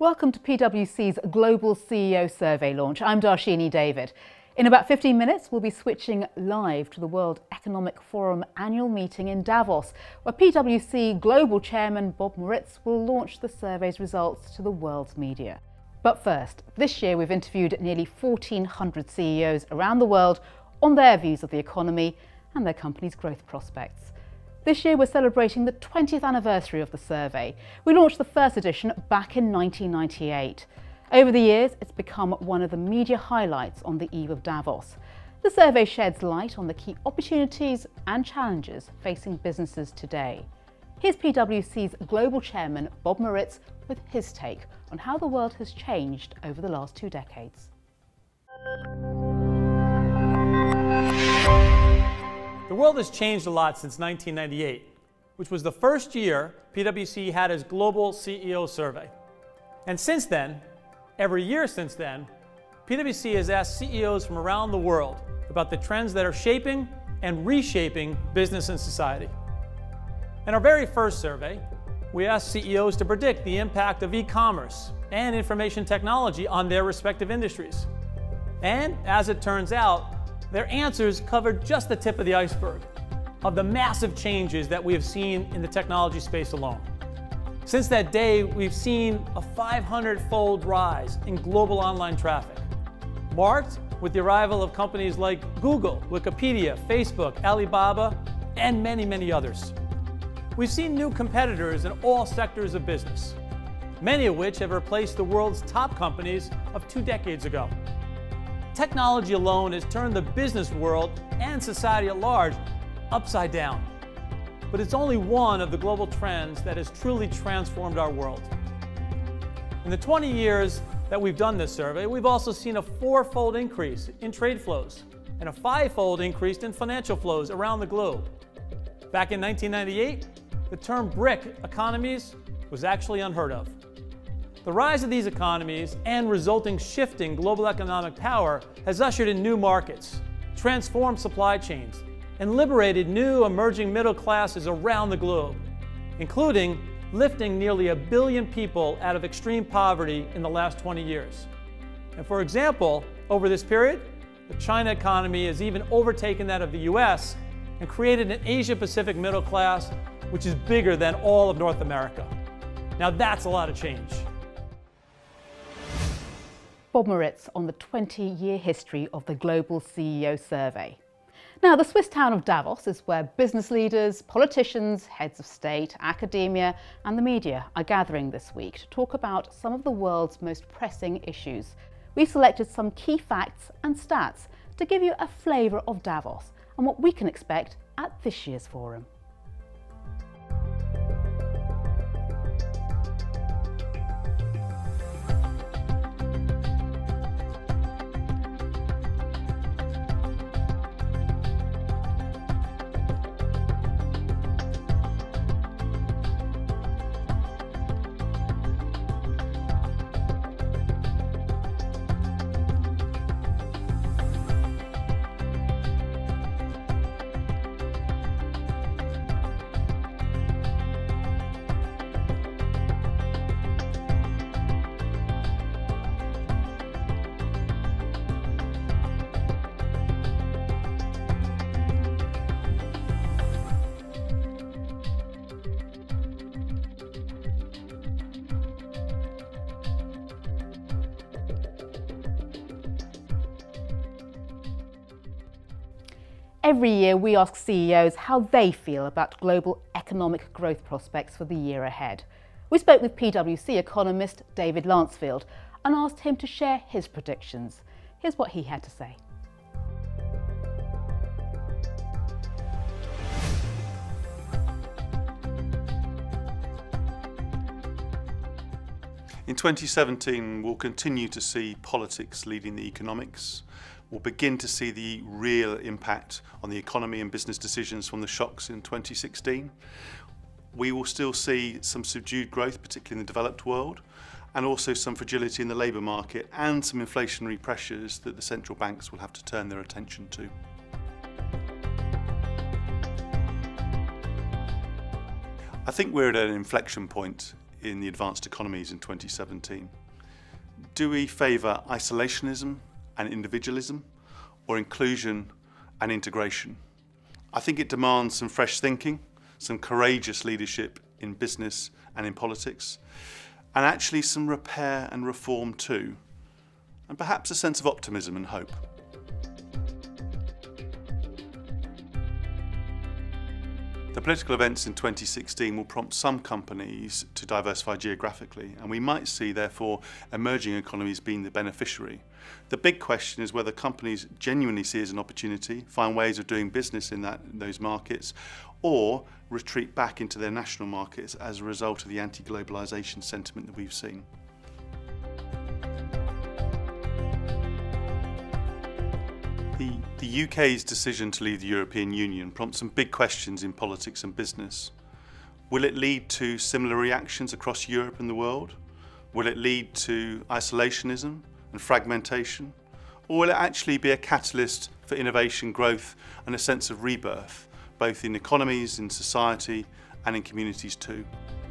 Welcome to PwC's Global CEO Survey launch. I'm Darshini David. In about 15 minutes, we'll be switching live to the World Economic Forum annual meeting in Davos, where PwC Global Chairman Bob Moritz will launch the survey's results to the world's media. But first, this year we've interviewed nearly 1,400 CEOs around the world on their views of the economy and their company's growth prospects. This year we're celebrating the 20th anniversary of the survey. We launched the first edition back in 1998. Over the years, it's become one of the media highlights on the eve of Davos. The survey sheds light on the key opportunities and challenges facing businesses today. Here's PwC's Global Chairman Bob Moritz with his take on how the world has changed over the last 2 decades. The world has changed a lot since 1998, which was the first year PwC had its global CEO survey. And since then, every year since then, PwC has asked CEOs from around the world about the trends that are shaping and reshaping business and society. In our very first survey, we asked CEOs to predict the impact of e-commerce and information technology on their respective industries. And as it turns out, their answers covered just the tip of the iceberg of the massive changes that we have seen in the technology space alone. Since that day, we've seen a 500-fold rise in global online traffic, marked with the arrival of companies like Google, Wikipedia, Facebook, Alibaba, and many, many others. We've seen new competitors in all sectors of business, many of which have replaced the world's top companies of 2 decades ago. Technology alone has turned the business world and society at large upside down. But it's only one of the global trends that has truly transformed our world. In the 20 years that we've done this survey, we've also seen a 4-fold increase in trade flows and a 5-fold increase in financial flows around the globe. Back in 1998, the term BRIC economies was actually unheard of. The rise of these economies and resulting shift in global economic power has ushered in new markets, transformed supply chains, and liberated new emerging middle classes around the globe, including lifting nearly 1 billion people out of extreme poverty in the last 20 years. And for example, over this period, the China economy has even overtaken that of the US and created an Asia-Pacific middle class which is bigger than all of North America. Now that's a lot of change. Bob Moritz on the 20-year history of the Global CEO Survey. Now, the Swiss town of Davos is where business leaders, politicians, heads of state, academia and the media are gathering this week to talk about some of the world's most pressing issues. We've selected some key facts and stats to give you a flavour of Davos and what we can expect at this year's forum. Every year we ask CEOs how they feel about global economic growth prospects for the year ahead. We spoke with PwC economist David Lancefield and asked him to share his predictions. Here's what he had to say. In 2017, we'll continue to see politics leading the economics. We'll begin to see the real impact on the economy and business decisions from the shocks in 2016. We will still see some subdued growth, particularly in the developed world, and also some fragility in the labour market and some inflationary pressures that the central banks will have to turn their attention to. I think we're at an inflection point in the advanced economies in 2017. Do we favour isolationism and individualism, or inclusion and integration? I think it demands some fresh thinking, some courageous leadership in business and in politics, and actually some repair and reform too, and perhaps a sense of optimism and hope. The political events in 2016 will prompt some companies to diversify geographically, and we might see, therefore, emerging economies being the beneficiary. The big question is whether companies genuinely see it as an opportunity, find ways of doing business in those markets, or retreat back into their national markets as a result of the anti-globalisation sentiment that we've seen. The UK's decision to leave the European Union prompts some big questions in politics and business. Will it lead to similar reactions across Europe and the world? Will it lead to isolationism and fragmentation? Or will it actually be a catalyst for innovation, growth and a sense of rebirth, both in economies, in society and in communities too?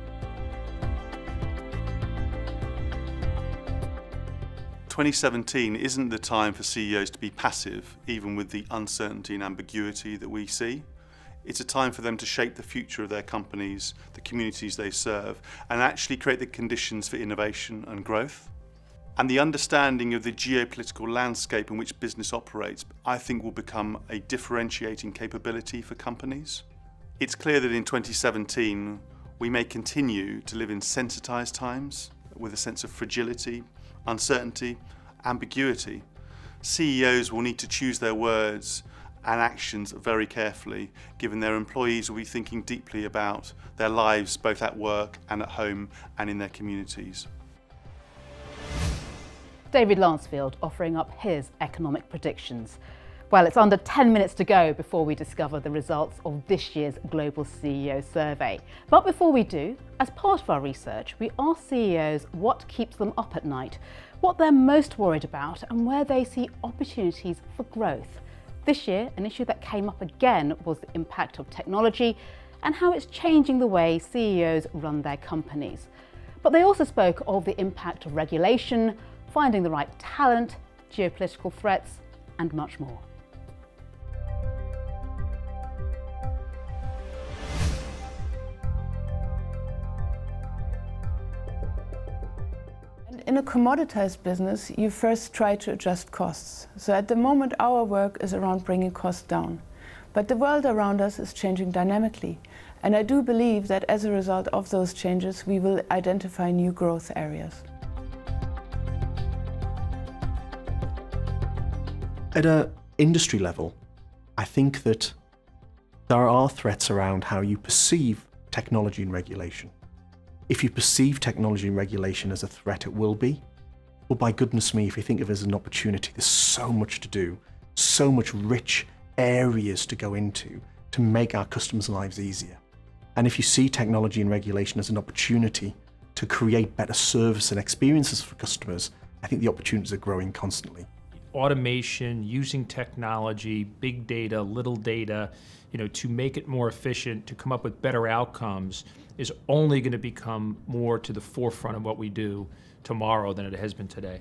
– 2017 isn't the time for CEOs to be passive, even with the uncertainty and ambiguity that we see. It's a time for them to shape the future of their companies, the communities they serve, and actually create the conditions for innovation and growth. And the understanding of the geopolitical landscape in which business operates, I think, will become a differentiating capability for companies. It's clear that in 2017, we may continue to live in sensitized times with a sense of fragility, uncertainty, ambiguity. CEOs will need to choose their words and actions very carefully, given their employees will be thinking deeply about their lives, both at work and at home and in their communities. David Lansfield offering up his economic predictions. Well, it's under 10 minutes to go before we discover the results of this year's Global CEO Survey. But before we do, as part of our research, we asked CEOs what keeps them up at night, what they're most worried about, and where they see opportunities for growth. This year, an issue that came up again was the impact of technology and how it's changing the way CEOs run their companies. But they also spoke of the impact of regulation, finding the right talent, geopolitical threats, and much more. In a commoditized business, you first try to adjust costs. So at the moment, our work is around bringing costs down. But the world around us is changing dynamically. And I do believe that as a result of those changes, we will identify new growth areas. At an industry level, I think that there are threats around how you perceive technology and regulation. If you perceive technology and regulation as a threat, it will be. Well, by goodness me, if you think of it as an opportunity, there's so much to do, so much rich areas to go into to make our customers' lives easier. And if you see technology and regulation as an opportunity to create better service and experiences for customers, I think the opportunities are growing constantly. Automation, using technology, big data, little data, to make it more efficient, to come up with better outcomes, is only going to become more to the forefront of what we do tomorrow than it has been today.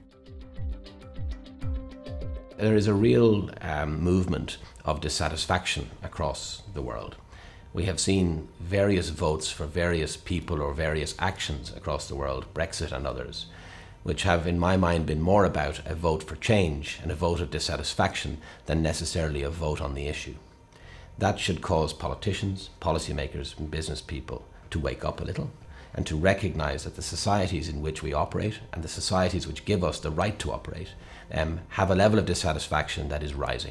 There is a real movement of dissatisfaction across the world. We have seen various votes for various people or various actions across the world, Brexit and others, which have, in my mind, been more about a vote for change and a vote of dissatisfaction than necessarily a vote on the issue. That should cause politicians, policymakers and business people to wake up a little and to recognise that the societies in which we operate and the societies which give us the right to operate have a level of dissatisfaction that is rising.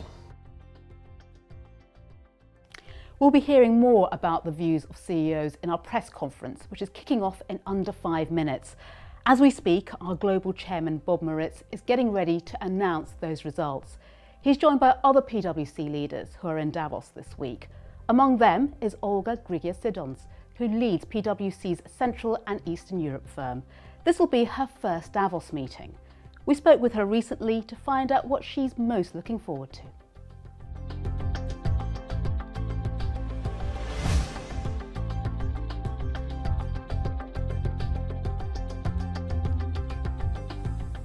We'll be hearing more about the views of CEOs in our press conference, which is kicking off in under 5 minutes. As we speak, our global chairman, Bob Moritz, is getting ready to announce those results. He's joined by other PwC leaders who are in Davos this week. Among them is Olga Grigia-Sidons, who leads PwC's Central and Eastern Europe firm. This will be her first Davos meeting. We spoke with her recently to find out what she's most looking forward to.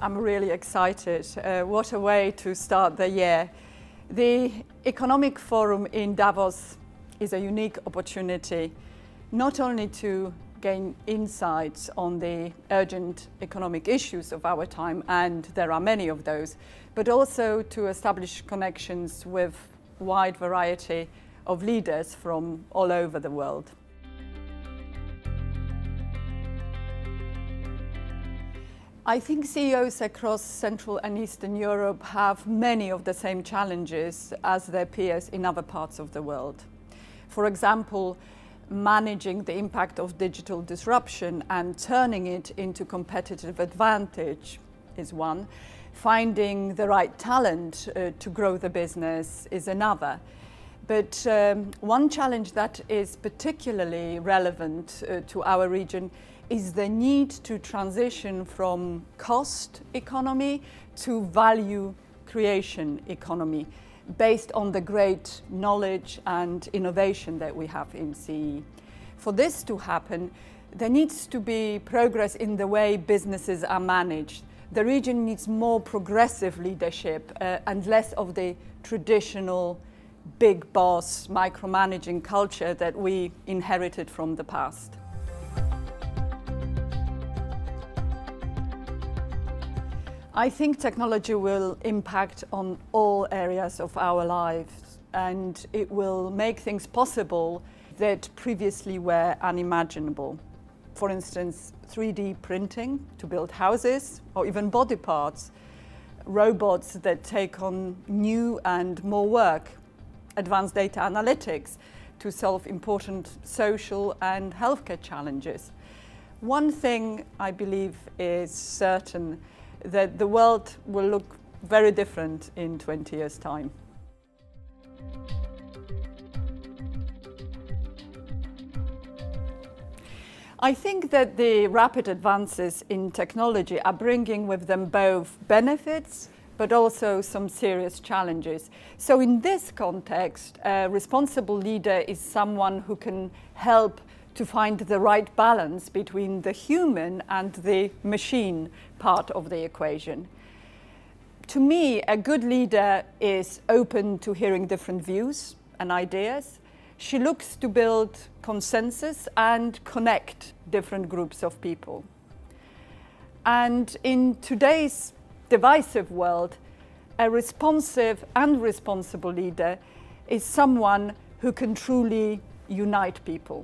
I'm really excited. What a way to start the year. The Economic Forum in Davos is a unique opportunity not only to gain insights on the urgent economic issues of our time, and there are many of those, but also to establish connections with a wide variety of leaders from all over the world. I think CEOs across Central and Eastern Europe have many of the same challenges as their peers in other parts of the world. For example, managing the impact of digital disruption and turning it into competitive advantage is one. Finding the right talent to grow the business is another. But one challenge that is particularly relevant to our region is the need to transition from cost economy to value creation economy based on the great knowledge and innovation that we have in CE. For this to happen, there needs to be progress in the way businesses are managed. The region needs more progressive leadership and less of the traditional big boss micromanaging culture that we inherited from the past. I think technology will impact on all areas of our lives, and it will make things possible that previously were unimaginable. For instance, 3D printing to build houses or even body parts, robots that take on new and more work, advanced data analytics to solve important social and healthcare challenges. One thing I believe is certain, that the world will look very different in 20 years' time. I think that the rapid advances in technology are bringing with them both benefits but also some serious challenges. So in this context, a responsible leader is someone who can help to find the right balance between the human and the machine part of the equation. To me, a good leader is open to hearing different views and ideas. She looks to build consensus and connect different groups of people. And in today's divisive world, a responsive and responsible leader is someone who can truly unite people.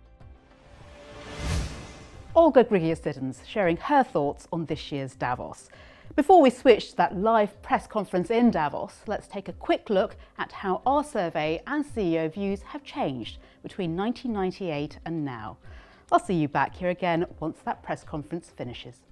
Olga Grigier-Siddons sharing her thoughts on this year's Davos. Before we switch to that live press conference in Davos, let's take a quick look at how our survey and CEO views have changed between 1998 and now. I'll see you back here again once that press conference finishes.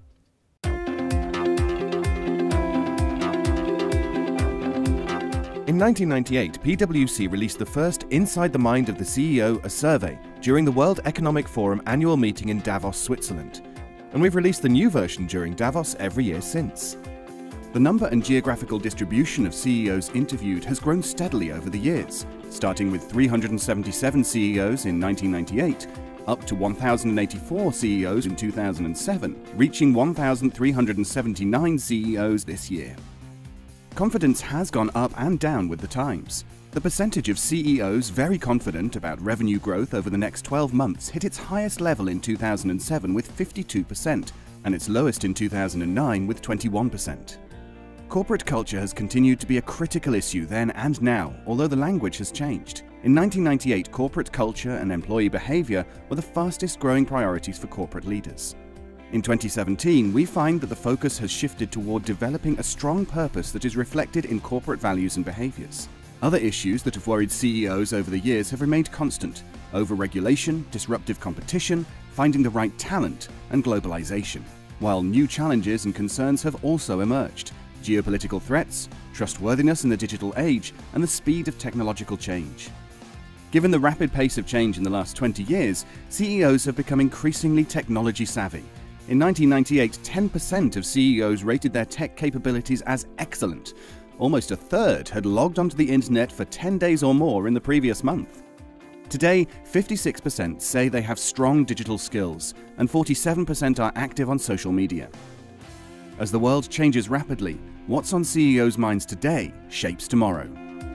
In 1998, PwC released the first Inside the Mind of the CEO, a survey, during the World Economic Forum annual meeting in Davos, Switzerland. And we've released the new version during Davos every year since. The number and geographical distribution of CEOs interviewed has grown steadily over the years, starting with 377 CEOs in 1998, up to 1,084 CEOs in 2007, reaching 1,379 CEOs this year. Confidence has gone up and down with the times. The percentage of CEOs very confident about revenue growth over the next 12 months hit its highest level in 2007 with 52%, and its lowest in 2009 with 21%. Corporate culture has continued to be a critical issue then and now, although the language has changed. In 1998, corporate culture and employee behavior were the fastest growing priorities for corporate leaders. In 2017, we find that the focus has shifted toward developing a strong purpose that is reflected in corporate values and behaviors. Other issues that have worried CEOs over the years have remained constant: over-regulation, disruptive competition, finding the right talent, and globalization. While new challenges and concerns have also emerged: geopolitical threats, trustworthiness in the digital age, and the speed of technological change. Given the rapid pace of change in the last 20 years, CEOs have become increasingly technology savvy. In 1998, 10% of CEOs rated their tech capabilities as excellent. Almost a third had logged onto the internet for 10 days or more in the previous month. Today, 56% say they have strong digital skills, and 47% are active on social media. As the world changes rapidly, what's on CEOs' minds today shapes tomorrow.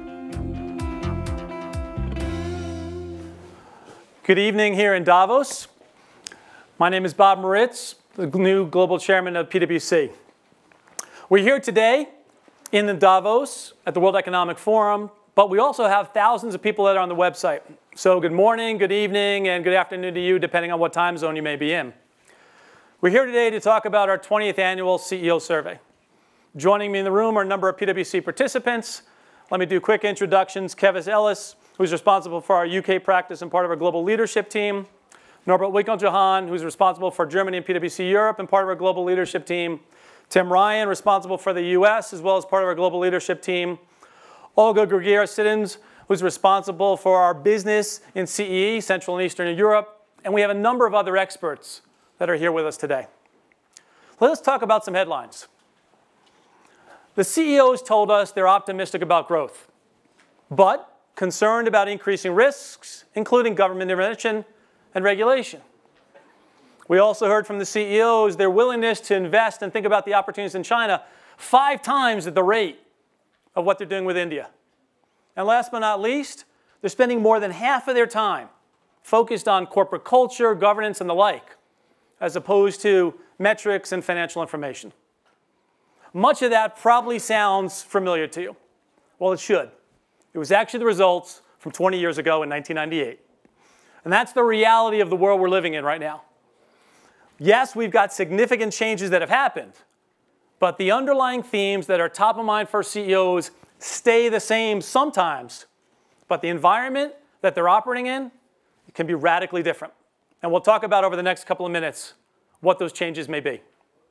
Good evening here in Davos. My name is Bob Moritz, the new global chairman of PwC. We're here today in the Davos at the World Economic Forum, but we also have thousands of people that are on the website. So good morning, good evening, and good afternoon to you, depending on what time zone you may be in. We're here today to talk about our 20th annual CEO survey. Joining me in the room are a number of PwC participants. Let me do quick introductions. Kevis Ellis, who's responsible for our UK practice and part of our global leadership team. Norbert Winkeljohann, who's responsible for Germany and PwC Europe and part of our global leadership team. Tim Ryan, responsible for the US as well as part of our global leadership team. Olga Grigera-Siddons, who's responsible for our business in CEE, Central and Eastern Europe. And we have a number of other experts that are here with us today. Let us talk about some headlines. The CEOs told us they're optimistic about growth, but concerned about increasing risks, including government intervention and regulation. We also heard from the CEOs their willingness to invest and think about the opportunities in China 5 times at the rate of what they're doing with India. And last but not least, they're spending more than half of their time focused on corporate culture, governance, and the like, as opposed to metrics and financial information. Much of that probably sounds familiar to you. Well, it should. It was actually the results from 20 years ago in 1998. And that's the reality of the world we're living in right now. Yes, we've got significant changes that have happened, but the underlying themes that are top of mind for CEOs stay the same sometimes, but the environment that they're operating in can be radically different. And we'll talk about over the next couple of minutes what those changes may be.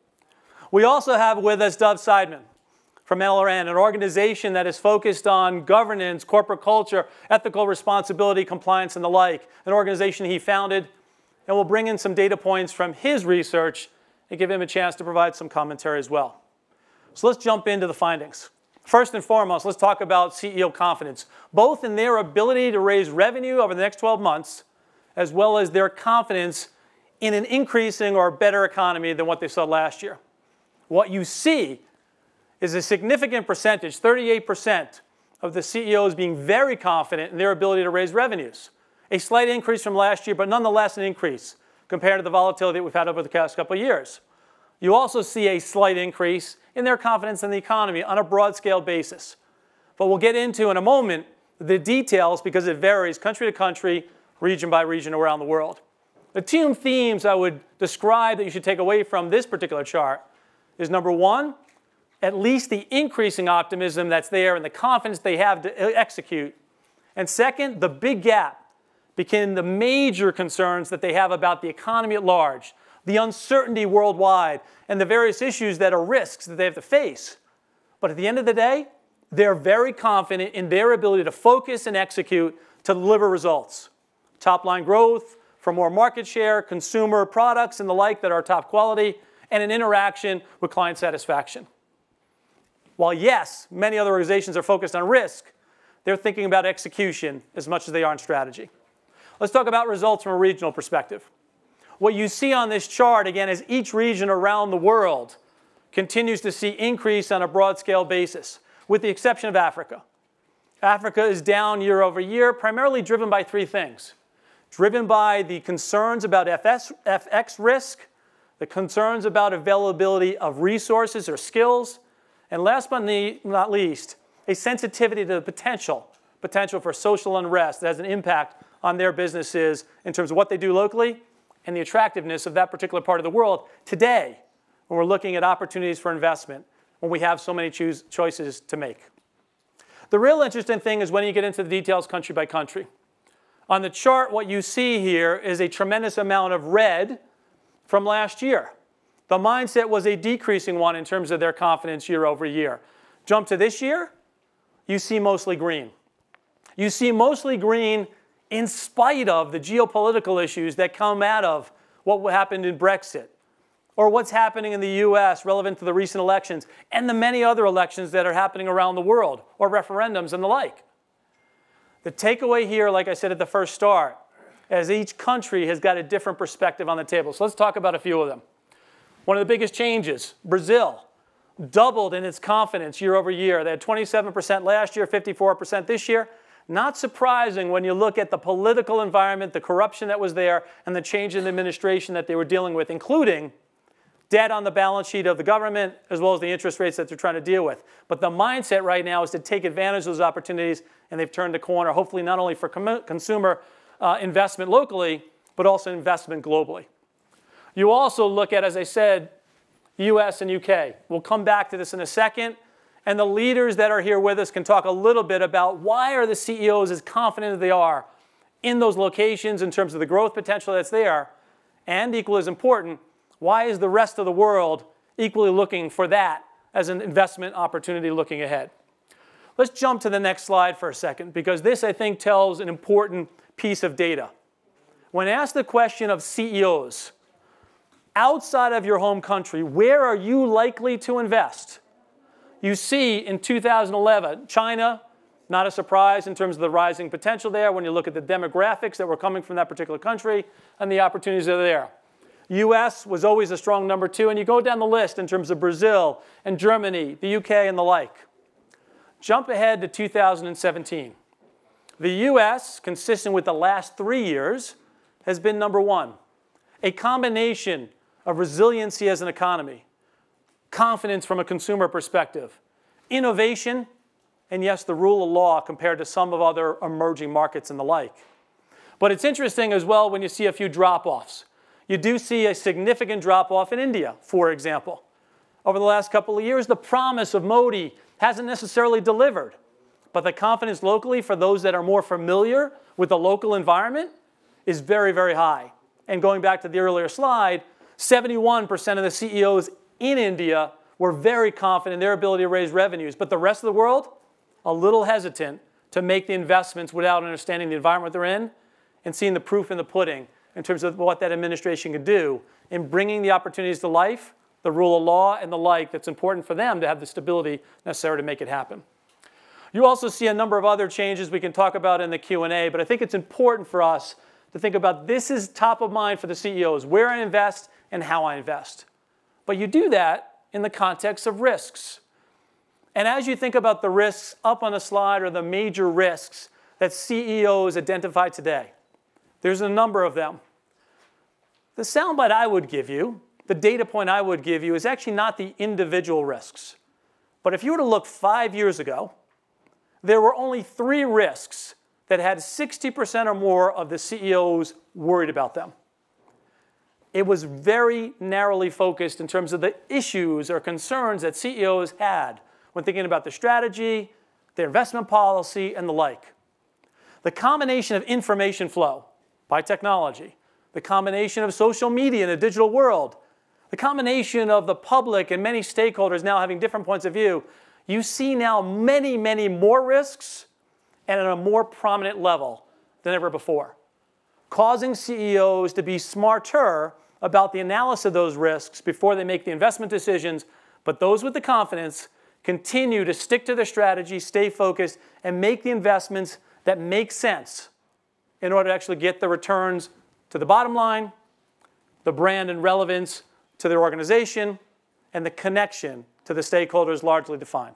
We also have with us Dov Seidman from LRN, an organization that is focused on governance, corporate culture, ethical responsibility, compliance, and the like, an organization he founded. And we'll bring in some data points from his research and give him a chance to provide some commentary as well. So let's jump into the findings. First and foremost, let's talk about CEO confidence, both in their ability to raise revenue over the next 12 months, as well as their confidence in an increasing or better economy than what they saw last year. What you see is a significant percentage, 38% of the CEOs being very confident in their ability to raise revenues. A slight increase from last year, but nonetheless an increase compared to the volatility that we've had over the past couple of years. You also see a slight increase in their confidence in the economy on a broad-scale basis. But we'll get into in a moment the details because it varies country to country, region by region around the world. The 2 themes I would describe that you should take away from this particular chart is number 1, at least the increasing optimism that's there and the confidence they have to execute. And second, the big gap between the major concerns that they have about the economy at large, the uncertainty worldwide, and the various issues that are risks that they have to face. But at the end of the day, they're very confident in their ability to focus and execute to deliver results. Top-line growth for more market share, consumer products and the like that are top quality, and an interaction with client satisfaction. While yes, many other organizations are focused on risk, they're thinking about execution as much as they are on strategy. Let's talk about results from a regional perspective. What you see on this chart, again, is each region around the world continues to see increase on a broad-scale basis, with the exception of Africa. Africa is down year over year, primarily driven by 3 things. Driven by the concerns about FX risk, the concerns about availability of resources or skills, and last but not least, a sensitivity to the potential for social unrest that has an impact on their businesses in terms of what they do locally and the attractiveness of that particular part of the world today when we're looking at opportunities for investment when we have so many choices to make. The real interesting thing is when you get into the details country by country. On the chart, what you see here is a tremendous amount of red from last year. The mindset was a decreasing one in terms of their confidence year over year. Jump to this year, you see mostly green. You see mostly green in spite of the geopolitical issues that come out of what happened in Brexit, or what's happening in the US relevant to the recent elections, and the many other elections that are happening around the world, or referendums and the like. The takeaway here, like I said at the first start, is each country has got a different perspective on the table. So let's talk about a few of them. One of the biggest changes, Brazil, doubled in its confidence year over year. They had 27% last year, 54% this year. Not surprising when you look at the political environment, the corruption that was there, and the change in the administration that they were dealing with, including debt on the balance sheet of the government, as well as the interest rates that they're trying to deal with. But the mindset right now is to take advantage of those opportunities, and they've turned the corner, hopefully not only for consumer investment locally, but also investment globally. You also look at, as I said, US and UK. We'll come back to this in a second. And the leaders that are here with us can talk a little bit about why are the CEOs as confident as they are in those locations in terms of the growth potential that's there. And equally as important, why is the rest of the world equally looking for that as an investment opportunity looking ahead? Let's jump to the next slide for a second, because this, I think, tells an important piece of data. When asked the question of CEOs, outside of your home country, where are you likely to invest? You see in 2011, China, not a surprise in terms of the rising potential there when you look at the demographics that were coming from that particular country and the opportunities that are there. US was always a strong number 2, and you go down the list in terms of Brazil and Germany, the UK, and the like. Jump ahead to 2017. The US, consistent with the last 3 years, has been number 1. A combination of resiliency as an economy, confidence from a consumer perspective, innovation, and yes, the rule of law compared to some of other emerging markets and the like. But it's interesting as well when you see a few drop-offs. You do see a significant drop-off in India, for example. Over the last couple of years, the promise of Modi hasn't necessarily delivered. But the confidence locally for those that are more familiar with the local environment is very, very high. And going back to the earlier slide, 71% of the CEOs in India were very confident in their ability to raise revenues. But the rest of the world, a little hesitant to make the investments without understanding the environment they're in and seeing the proof in the pudding in terms of what that administration could do in bringing the opportunities to life, the rule of law, and the like that's important for them to have the stability necessary to make it happen. You also see a number of other changes we can talk about in the Q&A, but I think it's important for us to think about this is top of mind for the CEOs, where I invest and how I invest. But you do that in the context of risks. And as you think about the risks up on the slide, or the major risks that CEOs identify today, there's a number of them. The soundbite I would give you, the data point I would give you, is actually not the individual risks. But if you were to look 5 years ago, there were only 3 risks that had 60% or more of the CEOs worried about them. It was very narrowly focused in terms of the issues or concerns that CEOs had when thinking about the strategy, their investment policy, and the like. The combination of information flow by technology, the combination of social media in a digital world, the combination of the public and many stakeholders now having different points of view, you see now many, many more risks and at a more prominent level than ever before, causing CEOs to be smarter about the analysis of those risks before they make the investment decisions, but those with the confidence continue to stick to their strategy, stay focused, and make the investments that make sense in order to actually get the returns to the bottom line, the brand and relevance to their organization, and the connection to the stakeholders largely defined.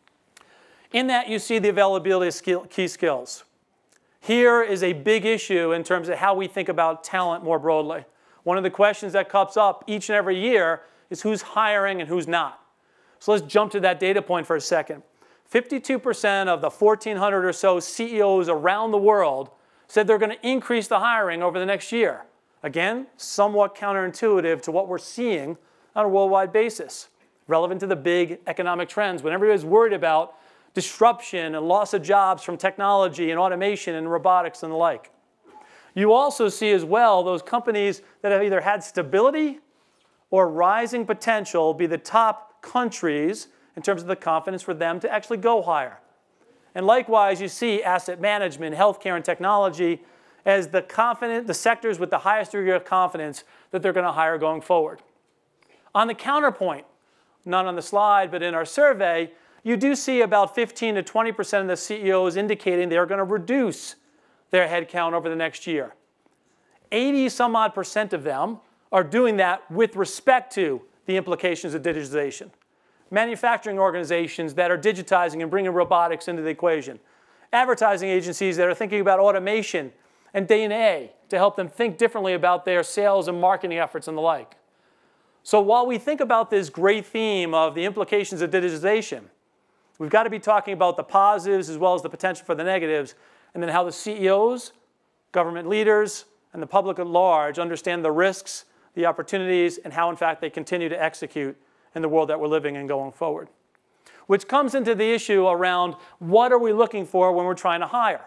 In that, you see the availability of key skills. Here is a big issue in terms of how we think about talent more broadly. One of the questions that comes up each and every year is who's hiring and who's not. So let's jump to that data point for a second. 52% of the 1,400 or so CEOs around the world said they're going to increase the hiring over the next year. Again, somewhat counterintuitive to what we're seeing on a worldwide basis, relevant to the big economic trends. When everybody's worried about disruption and loss of jobs from technology and automation and robotics and the like. You also see as well those companies that have either had stability or rising potential be the top countries in terms of the confidence for them to actually go higher. And likewise, you see asset management, healthcare, and technology as the sectors with the highest degree of confidence that they're going to hire going forward. On the counterpoint, not on the slide, but in our survey, you do see about 15 to 20% of the CEOs indicating they're going to reduce their headcount over the next year. 80-some-odd% of them are doing that with respect to the implications of digitization. Manufacturing organizations that are digitizing and bringing robotics into the equation. Advertising agencies that are thinking about automation and DNA to help them think differently about their sales and marketing efforts and the like. So while we think about this great theme of the implications of digitization, we've got to be talking about the positives as well as the potential for the negatives, and then how the CEOs, government leaders, and the public at large understand the risks, the opportunities, and how, in fact, they continue to execute in the world that we're living in going forward. Which comes into the issue around what are we looking for when we're trying to hire?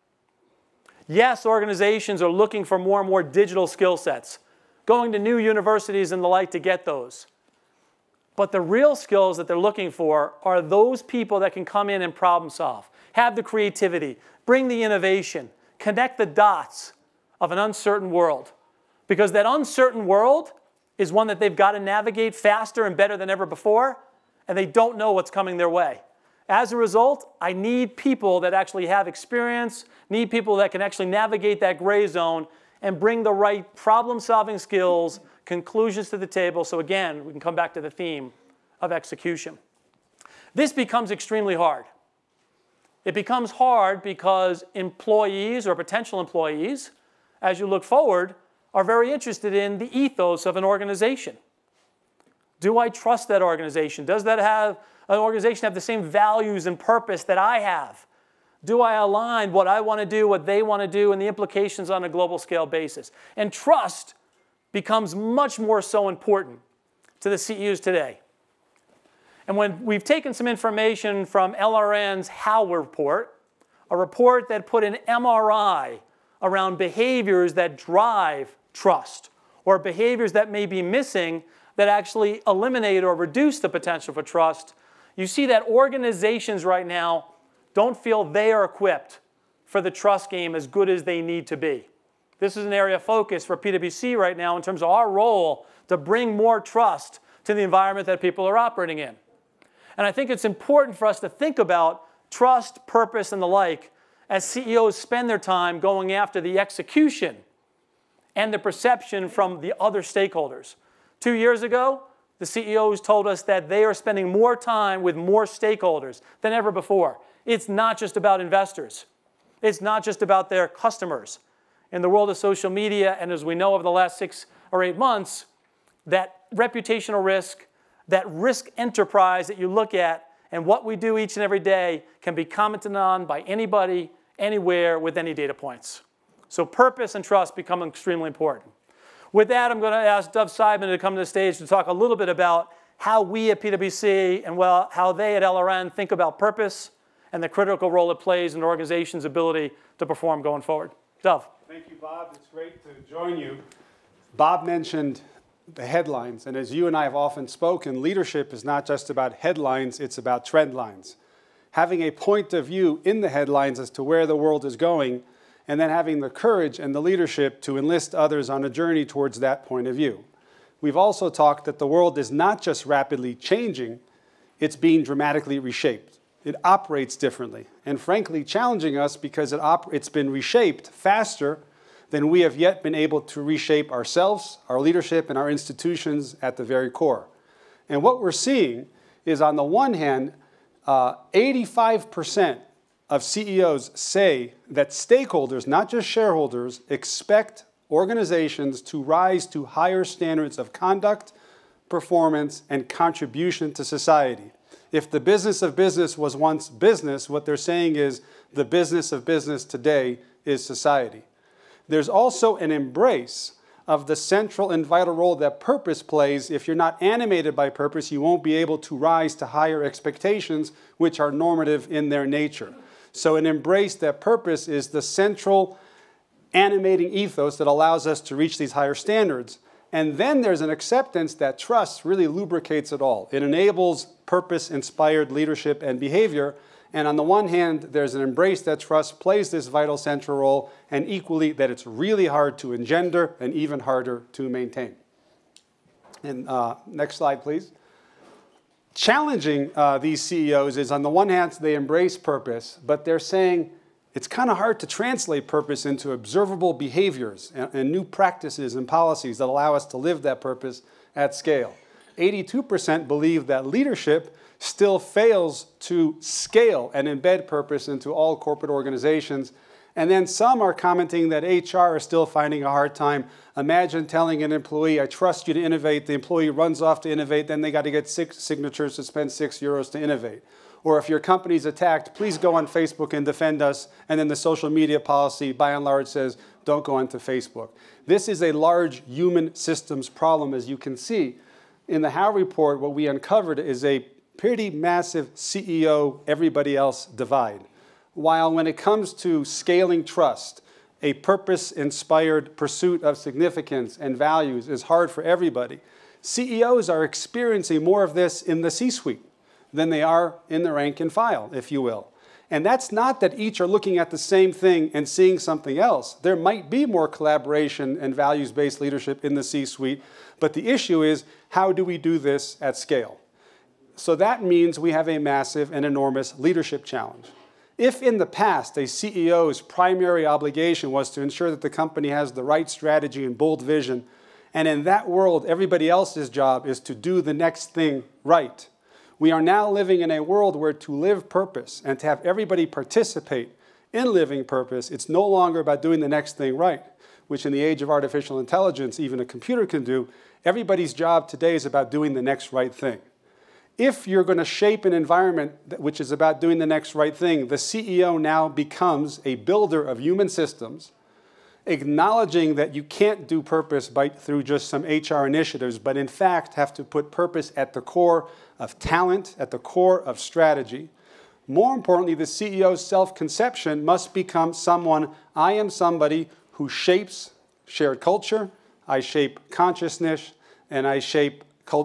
Yes, organizations are looking for more and more digital skill sets, going to new universities and the like to get those. But the real skills that they're looking for are those people that can come in and problem solve, have the creativity, bring the innovation, connect the dots of an uncertain world. Because that uncertain world is one that they've got to navigate faster and better than ever before, and they don't know what's coming their way. As a result, I need people that actually have experience, need people that can actually navigate that gray zone and bring the right problem-solving skills, conclusions to the table, so again, we can come back to the theme of execution. This becomes extremely hard. It becomes hard because employees or potential employees, as you look forward, are very interested in the ethos of an organization. Do I trust that organization? Does that have an organization have the same values and purpose that I have? Do I align what I want to do, what they want to do, and the implications on a global scale basis? And trust becomes much more so important to the CEOs today. And when we've taken some information from LRN's How report, a report that put an MRI around behaviors that drive trust, or behaviors that may be missing that actually eliminate or reduce the potential for trust, you see that organizations right now don't feel they are equipped for the trust game as good as they need to be. This is an area of focus for PwC right now in terms of our role to bring more trust to the environment that people are operating in. And I think it's important for us to think about trust, purpose, and the like as CEOs spend their time going after the execution and the perception from the other stakeholders. 2 years ago, the CEOs told us that they are spending more time with more stakeholders than ever before. It's not just about investors. It's not just about their customers. In the world of social media, and as we know over the last 6 or 8 months, that reputational risk, that risk enterprise that you look at and what we do each and every day can be commented on by anybody, anywhere, with any data points. So purpose and trust become extremely important. With that, I'm going to ask Dov Seidman to come to the stage to talk a little bit about how we at PwC and how they at LRN think about purpose and the critical role it plays in an organization's ability to perform going forward. Dov. Thank you, Bob. It's great to join you. Bob mentioned the headlines, and as you and I have often spoken, leadership is not just about headlines, it's about trend lines. Having a point of view in the headlines as to where the world is going, and then having the courage and the leadership to enlist others on a journey towards that point of view. We've also talked that the world is not just rapidly changing, it's being dramatically reshaped. It operates differently, and frankly challenging us because it's been reshaped faster than we have yet been able to reshape ourselves, our leadership, and our institutions at the very core. And what we're seeing is, on the one hand, 85% of CEOs say that stakeholders, not just shareholders, expect organizations to rise to higher standards of conduct, performance, and contribution to society. If the business of business was once business, what they're saying is the business of business today is society. There's also an embrace of the central and vital role that purpose plays. If you're not animated by purpose, you won't be able to rise to higher expectations, which are normative in their nature. So an embrace that purpose is the central animating ethos that allows us to reach these higher standards. And then there's an acceptance that trust really lubricates it all. It enables purpose-inspired leadership and behavior. And on the one hand, there's an embrace that trust plays this vital central role, and equally that it's really hard to engender and even harder to maintain. And next slide, please. Challenging these CEOs is, on the one hand, they embrace purpose, but they're saying it's kind of hard to translate purpose into observable behaviors and new practices and policies that allow us to live that purpose at scale. 82% believe that leadership still fails to scale and embed purpose into all corporate organizations. And then some are commenting that HR is still finding a hard time. Imagine telling an employee, I trust you to innovate. The employee runs off to innovate. Then they got to get 6 signatures to spend €6 to innovate. Or if your company's attacked, please go on Facebook and defend us. And then the social media policy, by and large, says, don't go onto Facebook. This is a large human systems problem, as you can see. In the Howe report, what we uncovered is a pretty massive CEO, everybody else divide. While when it comes to scaling trust, a purpose-inspired pursuit of significance and values is hard for everybody, CEOs are experiencing more of this in the C-suite than they are in the rank and file, if you will. And that's not that each are looking at the same thing and seeing something else. There might be more collaboration and values-based leadership in the C-suite, but the issue is, how do we do this at scale? So that means we have a massive and enormous leadership challenge. If in the past a CEO's primary obligation was to ensure that the company has the right strategy and bold vision, and in that world everybody else's job is to do the next thing right, we are now living in a world where to live purpose and to have everybody participate in living purpose, it's no longer about doing the next thing right, which in the age of artificial intelligence even a computer can do. Everybody's job today is about doing the next right thing. If you're going to shape an environment which is about doing the next right thing, the CEO now becomes a builder of human systems, acknowledging that you can't do purpose through just some HR initiatives, but in fact have to put purpose at the core of talent, at the core of strategy. More importantly, the CEO's self-conception must become someone, I am somebody who shapes shared culture, I shape consciousness, and I shape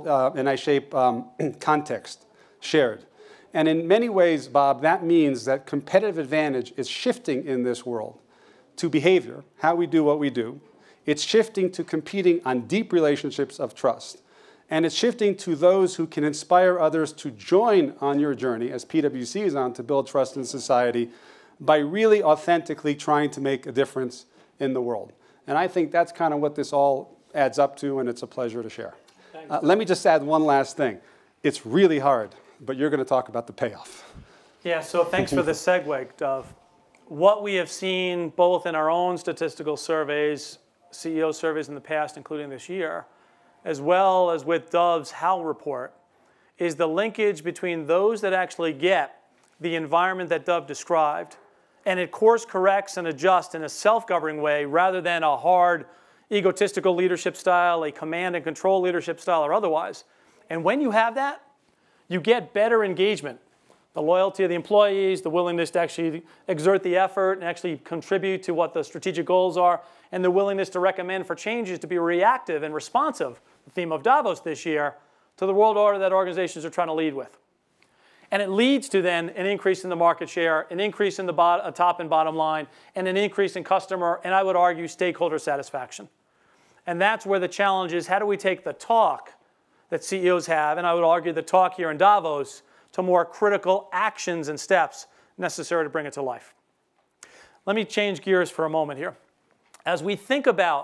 context shared. And in many ways, Bob, that means that competitive advantage is shifting in this world to behavior, how we do what we do. It's shifting to competing on deep relationships of trust. And it's shifting to those who can inspire others to join on your journey, as PwC is on, to build trust in society by really authentically trying to make a difference in the world. And I think that's kind of what this all adds up to, and it's a pleasure to share. Let me just add one last thing. It's really hard, but you're going to talk about the payoff. Yeah, so thanks for the segue, Dov. What we have seen both in our own statistical surveys, CEO surveys in the past, including this year, as well as with Dov's Howe report, is the linkage between those that actually get the environment that Dov described, and it course corrects and adjusts in a self-governing way rather than a hard, egotistical leadership style, a command and control leadership style, or otherwise. And when you have that, you get better engagement. The loyalty of the employees, the willingness to actually exert the effort and actually contribute to what the strategic goals are, and the willingness to recommend for changes to be reactive and responsive, the theme of Davos this year, to the world order that organizations are trying to lead with. And it leads to then an increase in the market share, an increase in the top and bottom line, and an increase in customer, and I would argue stakeholder satisfaction. And that's where the challenge is, how do we take the talk that CEOs have, and I would argue the talk here in Davos, to more critical actions and steps necessary to bring it to life. Let me change gears for a moment here. As we think about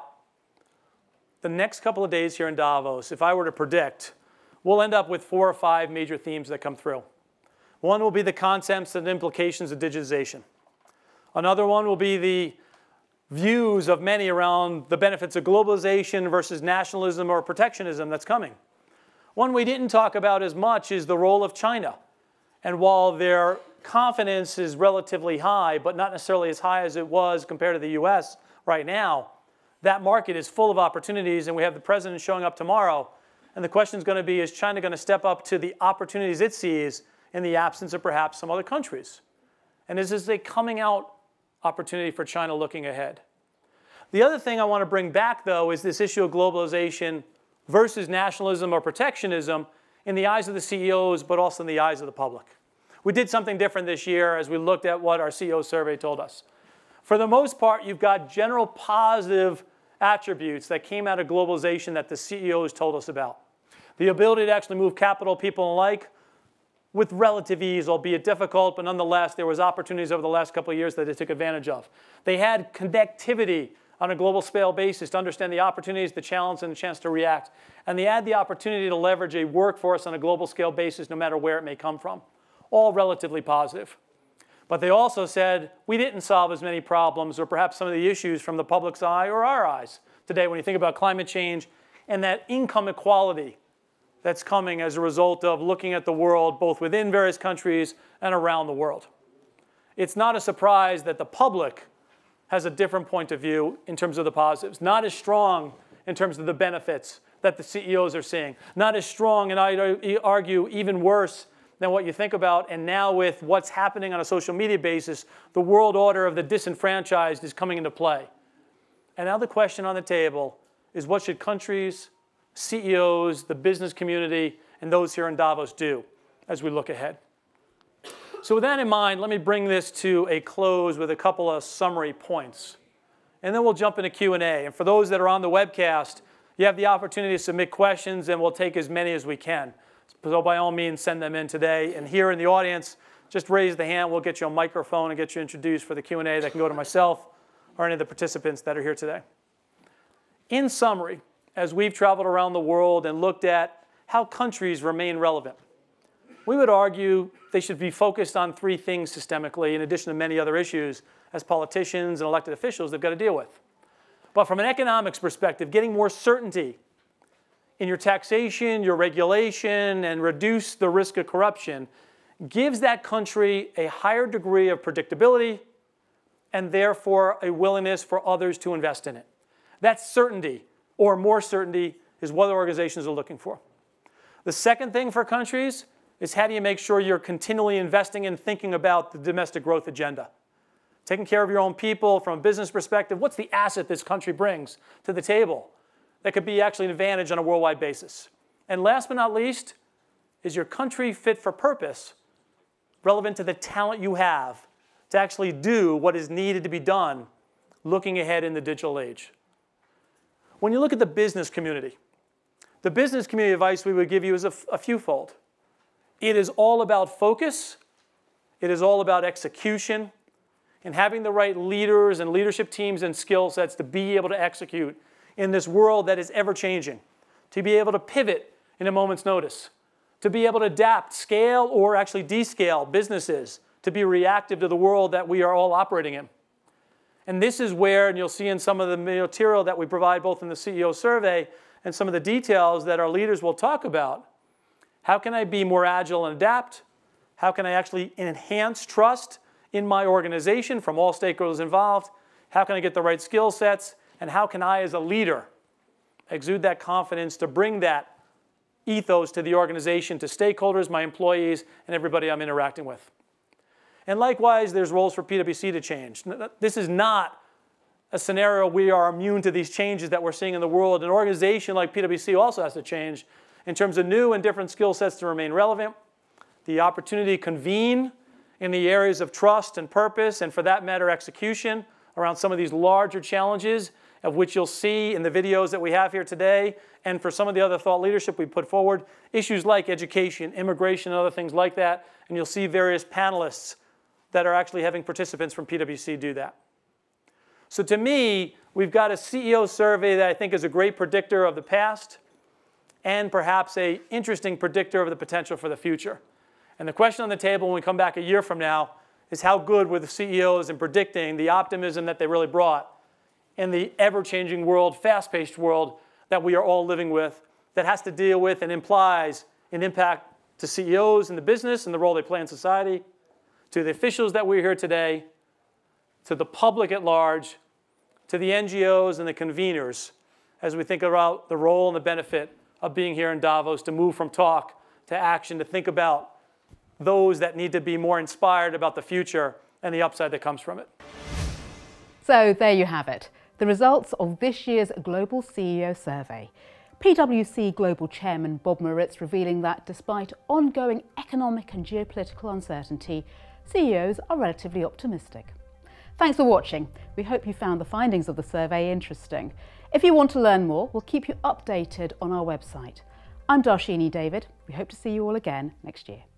the next couple of days here in Davos, if I were to predict, we'll end up with 4 or 5 major themes that come through. One will be the concepts and implications of digitization. Another one will be the views of many around the benefits of globalization versus nationalism or protectionism that's coming. One we didn't talk about as much is the role of China. And while their confidence is relatively high, but not necessarily as high as it was compared to the US right now, that market is full of opportunities, and we have the president showing up tomorrow. And the question is going to be, is China going to step up to the opportunities it sees in the absence of perhaps some other countries? And is this a coming out opportunity for China looking ahead? The other thing I want to bring back, though, is this issue of globalization versus nationalism or protectionism in the eyes of the CEOs, but also in the eyes of the public. We did something different this year as we looked at what our CEO survey told us. For the most part, you've got general positive attributes that came out of globalization that the CEOs told us about. The ability to actually move capital, people alike, with relative ease, albeit difficult, but nonetheless, there was opportunities over the last couple of years that they took advantage of. They had connectivity on a global scale basis to understand the opportunities, the challenges, and the chance to react. And they add the opportunity to leverage a workforce on a global scale basis no matter where it may come from. All relatively positive. But they also said we didn't solve as many problems or perhaps some of the issues from the public's eye or our eyes today when you think about climate change and that income equality that's coming as a result of looking at the world both within various countries and around the world. It's not a surprise that the public has a different point of view in terms of the positives, not as strong in terms of the benefits that the CEOs are seeing, not as strong, and I'd argue even worse than what you think about. And now with what's happening on a social media basis, the world order of the disenfranchised is coming into play. And now the question on the table is what should countries, CEOs, the business community, and those here in Davos do as we look ahead? So with that in mind, let me bring this to a close with a couple of summary points. And then we'll jump into Q&A. And for those that are on the webcast, you have the opportunity to submit questions, and we'll take as many as we can. So by all means, send them in today. And here in the audience, just raise the hand. We'll get you a microphone and get you introduced for the Q&A that can go to myself or any of the participants that are here today. In summary, as we've traveled around the world and looked at how countries remain relevant, we would argue they should be focused on three things systemically, in addition to many other issues as politicians and elected officials they've got to deal with. But from an economics perspective, getting more certainty in your taxation, your regulation, and reduce the risk of corruption gives that country a higher degree of predictability and therefore a willingness for others to invest in it. That certainty, or more certainty, is what organizations are looking for. The second thing for countries is how do you make sure you're continually investing and thinking about the domestic growth agenda? Taking care of your own people from a business perspective, what's the asset this country brings to the table that could be actually an advantage on a worldwide basis? And last but not least, is your country fit for purpose, relevant to the talent you have to actually do what is needed to be done looking ahead in the digital age? When you look at the business community advice we would give you is a fewfold. It is all about focus. It is all about execution and having the right leaders and leadership teams and skill sets to be able to execute in this world that is ever-changing, to be able to pivot in a moment's notice, to be able to adapt, scale, or actually descale businesses to be reactive to the world that we are all operating in. And this is where, and you'll see in some of the material that we provide both in the CEO survey and some of the details that our leaders will talk about, how can I be more agile and adapt? How can I actually enhance trust in my organization from all stakeholders involved? How can I get the right skill sets? And how can I, as a leader, exude that confidence to bring that ethos to the organization, to stakeholders, my employees, and everybody I'm interacting with? And likewise, there's roles for PwC to change. This is not a scenario we are immune to these changes that we're seeing in the world. An organization like PwC also has to change in terms of new and different skill sets to remain relevant, the opportunity to convene in the areas of trust and purpose, and for that matter, execution around some of these larger challenges, of which you'll see in the videos that we have here today, and for some of the other thought leadership we put forward, issues like education, immigration, and other things like that, and you'll see various panelists that are actually having participants from PwC do that. So to me, we've got a CEO survey that I think is a great predictor of the past and perhaps an interesting predictor of the potential for the future. And the question on the table when we come back a year from now is how good were the CEOs in predicting the optimism that they really brought in the ever-changing world, fast-paced world that we are all living with that has to deal with and implies an impact to CEOs in the business and the role they play in society, to the officials that we're here today, to the public at large, to the NGOs and the conveners as we think about the role and the benefit of being here in Davos to move from talk to action, to think about those that need to be more inspired about the future and the upside that comes from it. So there you have it, the results of this year's Global CEO Survey. PwC Global Chairman Bob Moritz revealing that despite ongoing economic and geopolitical uncertainty, CEOs are relatively optimistic. Thanks for watching. We hope you found the findings of the survey interesting. If you want to learn more, we'll keep you updated on our website. I'm Darshini David. We hope to see you all again next year.